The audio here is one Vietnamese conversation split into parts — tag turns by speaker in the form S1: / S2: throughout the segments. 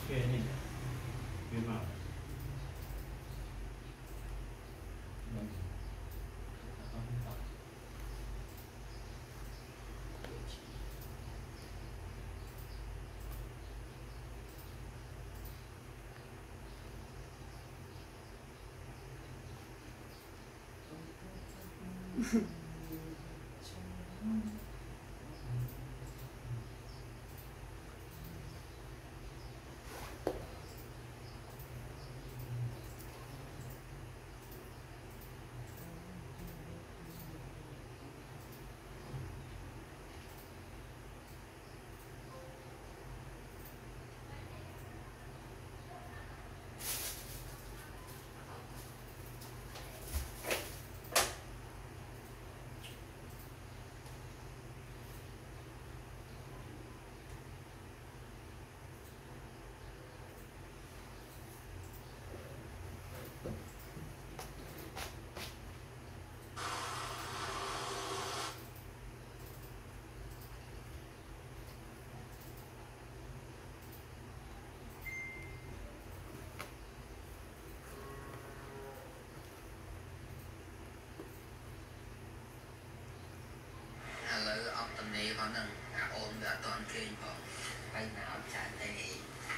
S1: kia này biến màu
S2: này họ nâng ôm đã toàn kinh họ tay nào chán tay này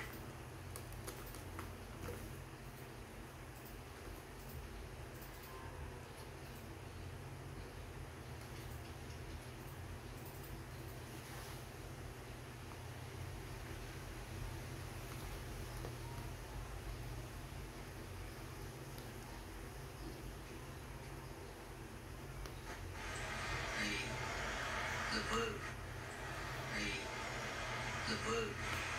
S2: the verb the verb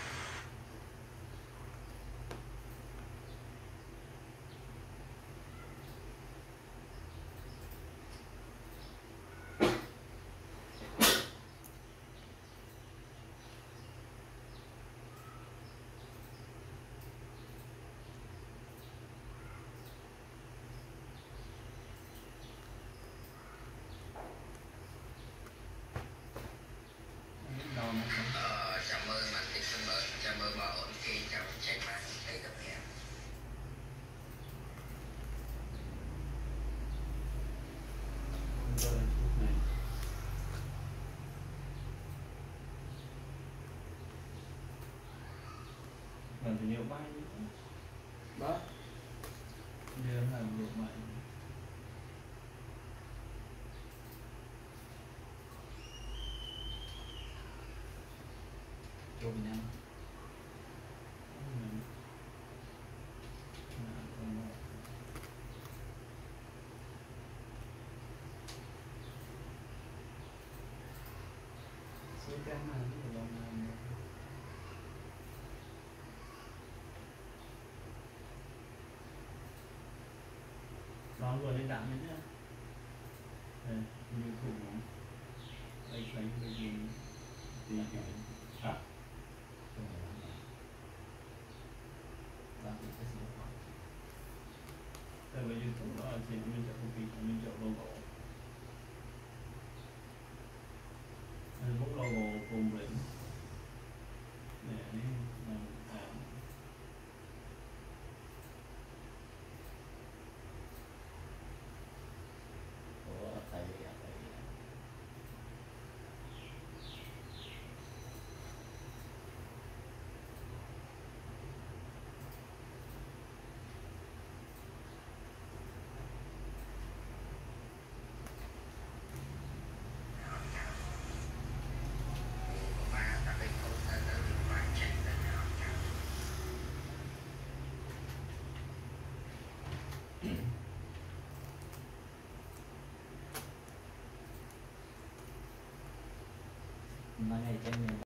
S2: chào mơ mà thì xin mời chào mơ bà ổn khi chào chạy mà thấy tập nhạc
S1: làm thì nhiều bay đó như là nhiều bay cho Việt Nam xin cảm ơn nó vừa lên đạn nhé như thủ đây thấy cái gì thì hả tại vì YouTube đó thì mình chọn công ty mình chọn logo mình bút logo cùng link để làm
S2: của thầy
S1: ngày trên